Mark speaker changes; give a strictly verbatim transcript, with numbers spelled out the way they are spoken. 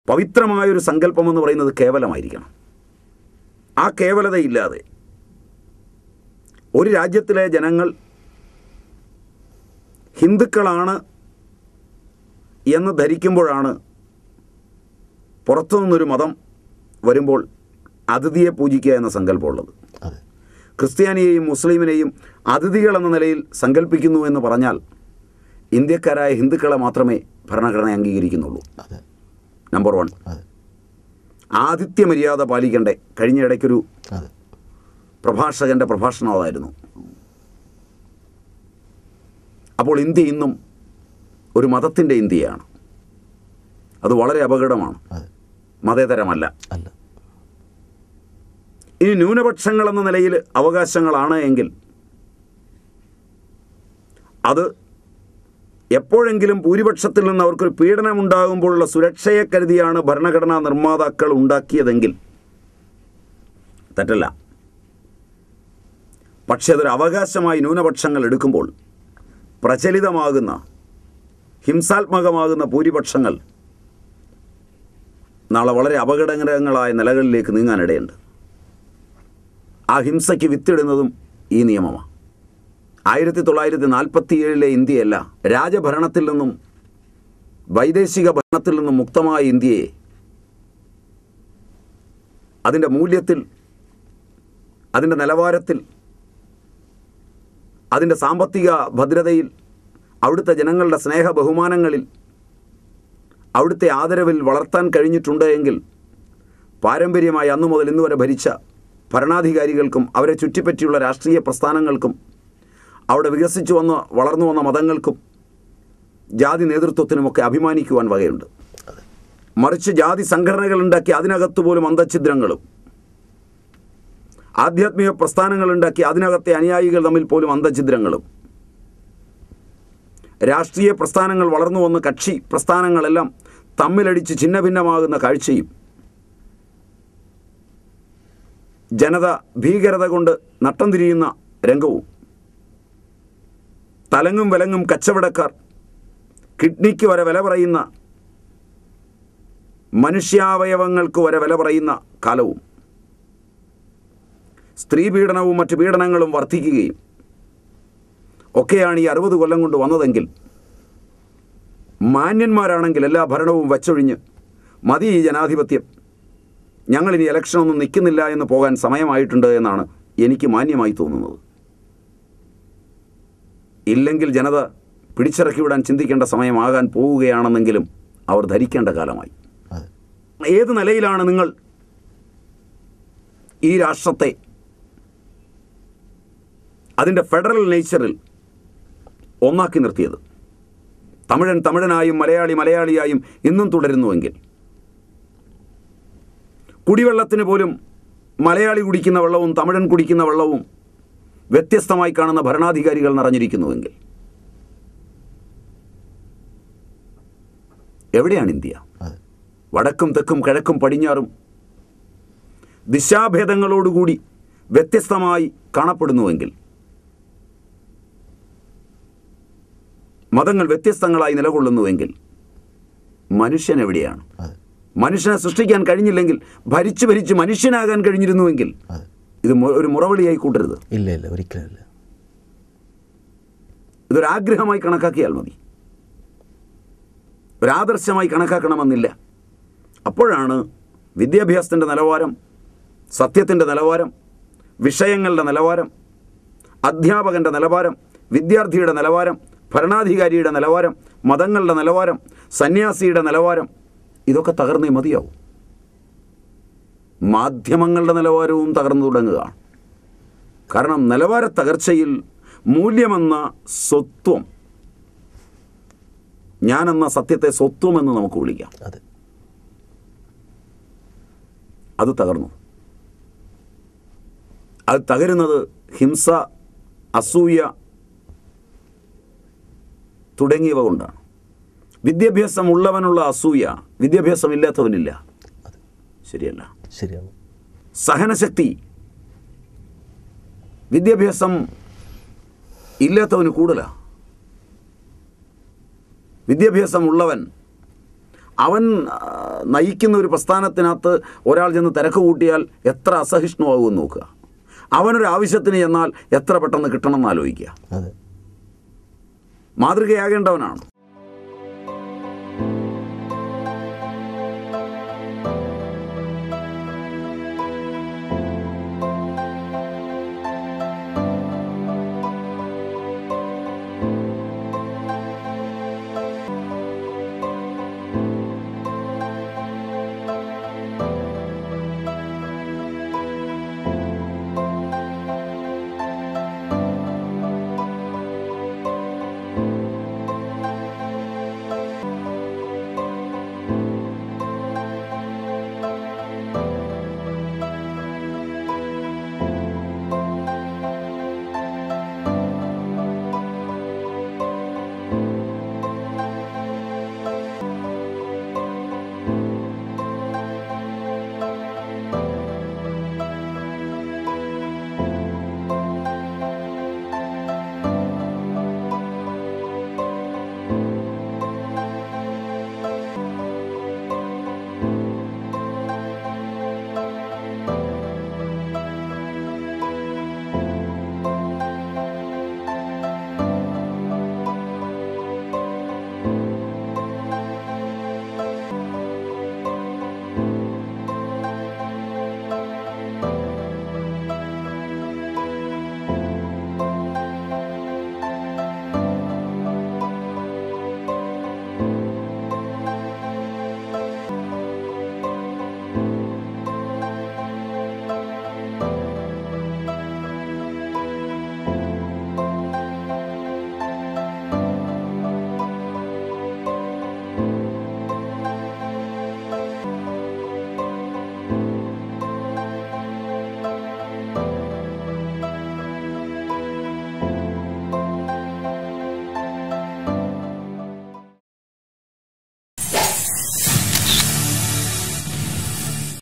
Speaker 1: പവിത്രമായൊരു സങ്കല്പമെന്ന് പറയുന്നത് കേവലമായിരിക്കണം. ആ കേവലതയില്ലാതെ ഒരു രാജ്യത്തിലെ ജനങ്ങൾ ഹിന്ദുക്കളാണ് എന്ന് ധരിക്കുമ്പോഴാണ് പുറത്തു നിന്നൊരു മതം വരുമ്പോൾ അതിഥിയെ പൂജിക്കുക എന്ന സങ്കല്പമുള്ളത്. ക്രിസ്ത്യാനിയെയും മുസ്ലിമിനെയും അതിഥികളെന്ന നിലയിൽ സങ്കല്പിക്കുന്നു എന്ന് പറഞ്ഞാൽ ഇന്ത്യക്കാരായ ഹിന്ദുക്കളെ മാത്രമേ ഭരണഘടന അംഗീകരിക്കുന്നുള്ളൂ. Number one. ആതിഥ്യ മര്യാദ പാലിക്കണ്ടേ. കഴിഞ്ഞ ഇടയ്ക്കൊരു പ്രഭാഷകൻ്റെ പ്രഭാഷണം അതായിരുന്നു. അപ്പോൾ ഇന്ത്യ ഇന്നും ഒരു മതത്തിൻ്റെ ഇന്ത്യയാണ്. അത് വളരെ അപകടമാണ്, മതേതരമല്ല. ഇനി ന്യൂനപക്ഷങ്ങളെന്ന നിലയിൽ അവകാശങ്ങളാണ് എങ്കിൽ അത് എപ്പോഴെങ്കിലും ഭൂരിപക്ഷത്തിൽ നിന്ന് അവർക്കൊരു പീഡനമുണ്ടാകുമ്പോഴുള്ള സുരക്ഷയെ കരുതിയാണ് ഭരണഘടനാ നിർമ്മാതാക്കൾ ഉണ്ടാക്കിയതെങ്കിൽ തെറ്റല്ല. പക്ഷേ അതൊരു അവകാശമായി ന്യൂനപക്ഷങ്ങൾ എടുക്കുമ്പോൾ പ്രചലിതമാകുന്ന ഹിംസാത്മകമാകുന്ന ഭൂരിപക്ഷങ്ങൾ നാളെ വളരെ അപകടകരങ്ങളായ നിലകളിലേക്ക് നീങ്ങാനിടയുണ്ട്. ആ ഹിംസയ്ക്ക് വിത്തിടുന്നതും ഈ നിയമമാണ്. ആയിരത്തി തൊള്ളായിരത്തി നാൽപ്പത്തി ഏഴിലെ ഇന്ത്യയല്ല, രാജഭരണത്തിൽ നിന്നും വൈദേശിക ഭരണത്തിൽ നിന്നും മുക്തമായ ഇന്ത്യയെ അതിൻ്റെ മൂല്യത്തിൽ, അതിൻ്റെ നിലവാരത്തിൽ, അതിൻ്റെ സാമ്പത്തിക ഭദ്രതയിൽ, അവിടുത്തെ ജനങ്ങളുടെ സ്നേഹ ബഹുമാനങ്ങളിൽ, അവിടുത്തെ ആദരവിൽ വളർത്താൻ കഴിഞ്ഞിട്ടുണ്ട് എങ്കിൽ പാരമ്പര്യമായി അന്നു മുതൽ ഇന്നു വരെ ഭരിച്ച ഭരണാധികാരികൾക്കും അവരെ ചുറ്റിപ്പറ്റിയുള്ള രാഷ്ട്രീയ പ്രസ്ഥാനങ്ങൾക്കും അവിടെ വികസിച്ചു വന്ന് വളർന്നു വന്ന മതങ്ങൾക്കും ജാതി നേതൃത്വത്തിനുമൊക്കെ അഭിമാനിക്കുവാൻ വകയുണ്ട്. മറിച്ച് ജാതി സംഘടനകളുണ്ടാക്കി അതിനകത്ത് പോലും അന്തഛിദ്രങ്ങളും, ആധ്യാത്മിക പ്രസ്ഥാനങ്ങളുണ്ടാക്കി അതിനകത്തെ അനുയായികൾ തമ്മിൽ പോലും അന്തഛിദ്രങ്ങളും, രാഷ്ട്രീയ പ്രസ്ഥാനങ്ങൾ വളർന്നു വന്ന് കക്ഷി പ്രസ്ഥാനങ്ങളെല്ലാം തമ്മിലടിച്ച് ഛിന്നഭിന്നമാകുന്ന കാഴ്ചയും ജനത ഭീകരത കൊണ്ട് നട്ടം തിരിയുന്ന രംഗവും, തലങ്ങും വിലങ്ങും കച്ചവടക്കാർ കിഡ്നിക്ക് വരെ വില പറയുന്ന, മനുഷ്യാവയവങ്ങൾക്ക് വരെ വില പറയുന്ന കാലവും, സ്ത്രീ പീഡനവും മറ്റു പീഡനങ്ങളും വർദ്ധിക്കുകയും ഒക്കെയാണ് ഈ അറുപത് കൊല്ലം കൊണ്ട് വന്നതെങ്കിൽ മാന്യന്മാരാണെങ്കിൽ എല്ലാ ഭരണവും വച്ചൊഴിഞ്ഞ് മതി ഈ ജനാധിപത്യം, ഞങ്ങളിനി ഇലക്ഷനൊന്നും നിൽക്കുന്നില്ല എന്ന് പോകാൻ സമയമായിട്ടുണ്ട് എന്നാണ് എനിക്ക് മാന്യമായി തോന്നുന്നത്. ഇല്ലെങ്കിൽ ജനത പിടിച്ചിറക്കി വിടാൻ ചിന്തിക്കേണ്ട സമയമാകാൻ പോവുകയാണെന്നെങ്കിലും അവർ ധരിക്കേണ്ട കാലമായി. ഏത് നിലയിലാണ് നിങ്ങൾ ഈ രാഷ്ട്രത്തെ അതിൻ്റെ ഫെഡറൽ നേച്ചറിൽ ഒന്നാക്കി നിർത്തിയത്? തമിഴൻ തമിഴനായും മലയാളി മലയാളിയായും ഇന്നും തുടരുന്നുവെങ്കിൽ, കുടിവെള്ളത്തിന് പോലും മലയാളി കുടിക്കുന്ന വെള്ളവും തമിഴൻ കുടിക്കുന്ന വെള്ളവും വ്യത്യസ്തമായി കാണുന്ന ഭരണാധികാരികൾ നിറഞ്ഞിരിക്കുന്നുവെങ്കിൽ എവിടെയാണ് ഇന്ത്യ? വടക്കും തെക്കും കിഴക്കും പടിഞ്ഞാറും ദിശാഭേദങ്ങളോടുകൂടി വ്യത്യസ്തമായി കാണപ്പെടുന്നുവെങ്കിൽ, മതങ്ങൾ വ്യത്യസ്തങ്ങളായി നിലകൊള്ളുന്നുവെങ്കിൽ മനുഷ്യൻ എവിടെയാണ്? മനുഷ്യനെ സൃഷ്ടിക്കാൻ കഴിഞ്ഞില്ലെങ്കിൽ ഭരിച്ച് ഭരിച്ച് മനുഷ്യനാകാൻ കഴിഞ്ഞിരുന്നുവെങ്കിൽ ഇത് ഒരു മുറവിളിയായി കൂട്ടരുത്.
Speaker 2: ഇല്ല ഇല്ല ഒരിക്കലും.
Speaker 1: ഇതൊരാഗ്രഹമായി കണക്കാക്കിയാൽ മതി, ഒരാദർശമായി കണക്കാക്കണമെന്നില്ല. അപ്പോഴാണ് വിദ്യാഭ്യാസത്തിൻ്റെ നിലവാരം, സത്യത്തിൻ്റെ നിലവാരം, വിഷയങ്ങളുടെ നിലവാരം, അധ്യാപകൻ്റെ നിലവാരം, വിദ്യാർത്ഥിയുടെ നിലവാരം, ഭരണാധികാരിയുടെ നിലവാരം, മതങ്ങളുടെ നിലവാരം, സന്യാസിയുടെ നിലവാരം, ഇതൊക്കെ തകർന്നേ മതിയാവും. മാധ്യമങ്ങളുടെ നിലവാരവും തകർന്നു തുടങ്ങുകയാണ്. കാരണം നിലവാര തകർച്ചയിൽ മൂല്യമെന്ന സ്വത്വം, ഞാനെന്ന സത്യത്തെ സ്വത്വമെന്ന് നമുക്ക് വിളിക്കാം, അത് തകർന്നു. അത് തകരുന്നത് ഹിംസ, അസൂയ തുടങ്ങിയവ കൊണ്ടാണ്. വിദ്യാഭ്യാസം ഉള്ളവനുള്ള അസൂയ വിദ്യാഭ്യാസം ഇല്ലാത്തവനില്ല. ശരിയല്ല?
Speaker 2: ശരിയാണ്.
Speaker 1: സഹനശക്തി വിദ്യാഭ്യാസം ഇല്ലാത്തവന് കൂടുതലാണ്. വിദ്യാഭ്യാസം ഉള്ളവൻ അവൻ നയിക്കുന്ന ഒരു പ്രസ്ഥാനത്തിനകത്ത് ഒരാൾ ചെന്ന് തിരക്ക് കൂട്ടിയാൽ എത്ര അസഹിഷ്ണുവാകുമെന്ന് നോക്കുക. അവനൊരു ആവശ്യത്തിന് ചെന്നാൽ എത്ര പെട്ടെന്ന് കിട്ടണമെന്ന് ആലോചിക്കുക. മാതൃകയാകേണ്ടവനാണ്.